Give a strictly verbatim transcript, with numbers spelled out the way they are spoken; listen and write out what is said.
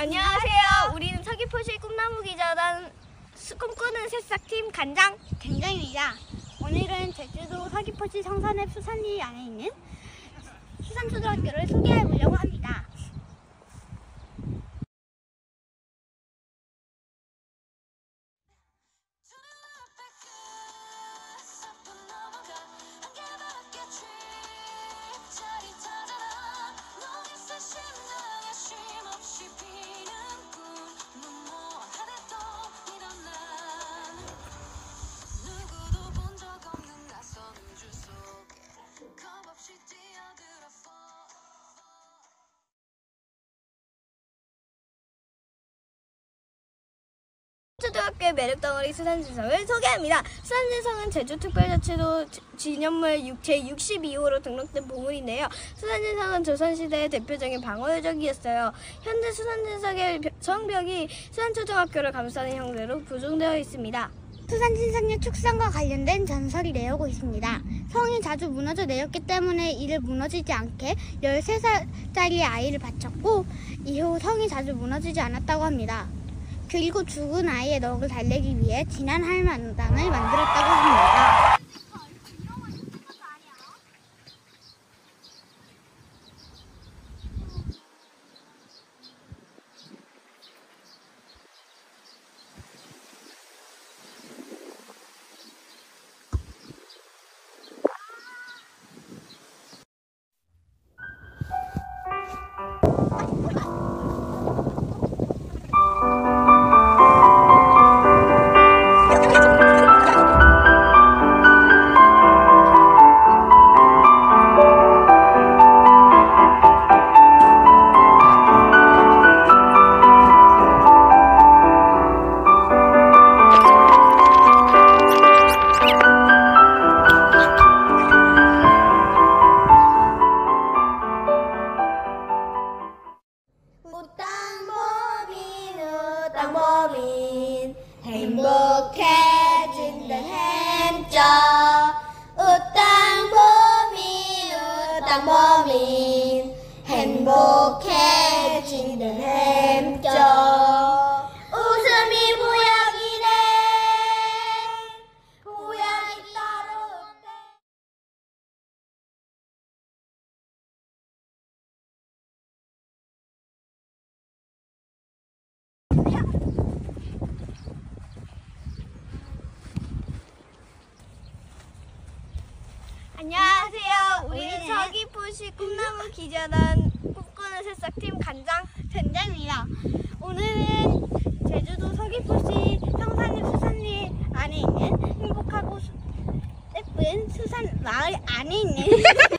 안녕하세요. 우리는 서귀포시 꿈나무 기자단 꿈꾸는 새싹팀 간장 된장입니다. 오늘은 제주도 서귀포시 성산읍 수산리 안에 있는 수산초등학교를 소개해 보려고 합니다. 초등학교의 매력덩어리 수산진성을 소개합니다. 수산진성은 제주특별자치도 기념물 제육십이 호로 등록된 보물인데요. 수산진성은 조선시대의 대표적인 방어유적이었어요. 현재 수산진성의 성벽이 수산초등학교를 감싸는 형태로 구성되어 있습니다. 수산진성의 축성과 관련된 전설이 내오고 있습니다. 성이 자주 무너져 내렸기 때문에 이를 무너지지 않게 열세 살짜리 아이를 바쳤고 이후 성이 자주 무너지지 않았다고 합니다. 그리고 죽은 아이의 넋을 달래기 위해 진한 할만당을 만들었다고 합니다. 우땅보민 행복해진다 햄쪄 우땅보민 우땅보민 행복해진다 햄쪄 웃음이 보약이네 보약이 따로 없대. 안녕하세요. 우리는 서귀포시 꿈나무 기자단 꿈꾸는 새싹팀 간장 된장입니다. 오늘은 제주도 서귀포시 성산읍 수산리 안에 있는 행복하고 예쁜 수산 마을 안에 있는